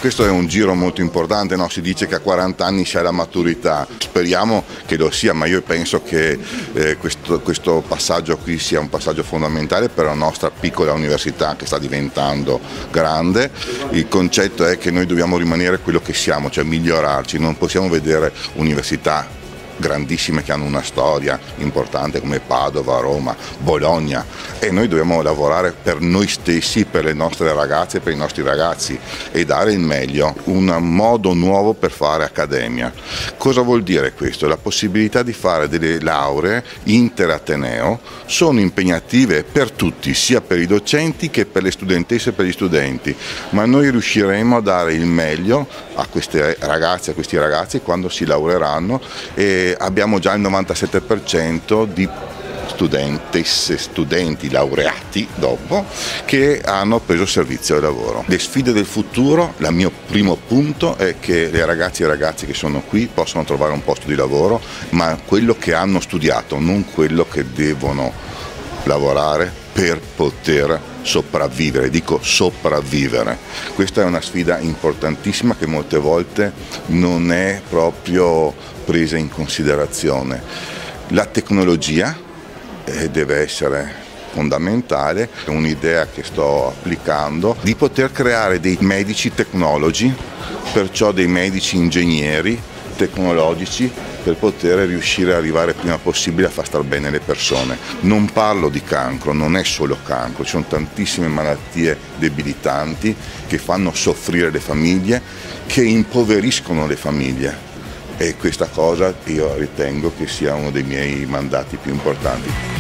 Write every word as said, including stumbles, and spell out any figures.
Questo è un giro molto importante, no? Si dice che a quaranta anni si ha la maturità, speriamo che lo sia, ma io penso che eh, questo, questo passaggio qui sia un passaggio fondamentale per la nostra piccola università che sta diventando grande. Il concetto è che noi dobbiamo rimanere quello che siamo, cioè migliorarci, non possiamo vedere università grandissime che hanno una storia importante come Padova, Roma, Bologna, e noi dobbiamo lavorare per noi stessi, per le nostre ragazze, per i nostri ragazzi e dare il meglio, un modo nuovo per fare accademia. Cosa vuol dire questo? La possibilità di fare delle lauree interateneo sono impegnative per tutti, sia per i docenti che per le studentesse e per gli studenti, ma noi riusciremo a dare il meglio a queste ragazze, a questi ragazzi quando si laureeranno, e abbiamo già il novantasette per cento di studentesse, studenti laureati dopo che hanno preso servizio al lavoro. Le sfide del futuro, il mio primo punto è che le ragazze e i ragazzi che sono qui possano trovare un posto di lavoro, ma quello che hanno studiato, non quello che devono lavorare per poter sopravvivere, dico sopravvivere. Questa è una sfida importantissima che molte volte non è proprio presa in considerazione. La tecnologia eh, deve essere fondamentale, è un'idea che sto applicando, di poter creare dei medici tecnologi, perciò dei medici ingegneri tecnologici, per poter riuscire ad arrivare il prima possibile a far star bene le persone. Non parlo di cancro, non è solo cancro, ci sono tantissime malattie debilitanti che fanno soffrire le famiglie, che impoveriscono le famiglie, e questa cosa io ritengo che sia uno dei miei mandati più importanti.